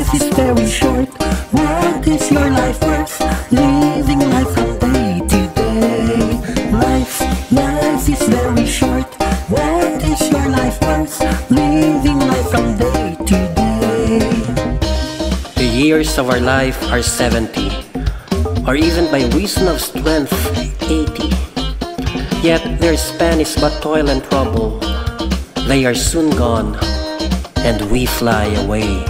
life is very short. What is your life worth? Living life from day to day. Life is very short. What is your life worth? Living life from day to day. The years of our life are 70, or even by reason of strength 80. Yet their span is but toil and trouble. They are soon gone, and we fly away.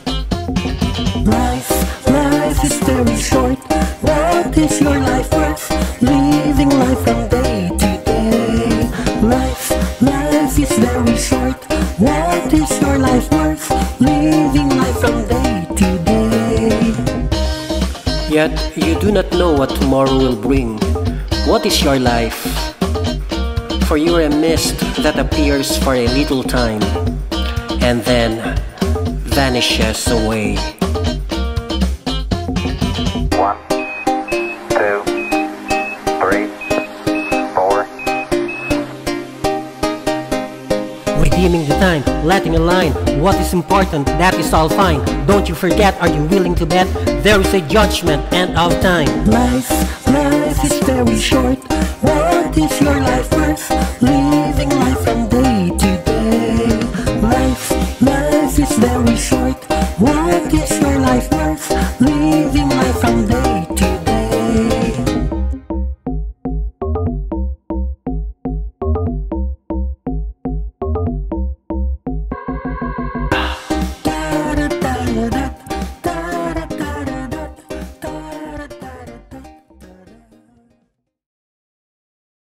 Life is very short. What is your life worth? Living life from day to day. Life is very short. What is your life worth? Living life from day to day. Yet you do not know what tomorrow will bring. What is your life? For you are a mist that appears for a little time, and then vanishes away. 1, 2, 3, 4. Redeeming the time, letting align. What is important, that is all fine. Don't you forget, are you willing to bet? There is a judgment, end of time. Life is very short. What is your life worth?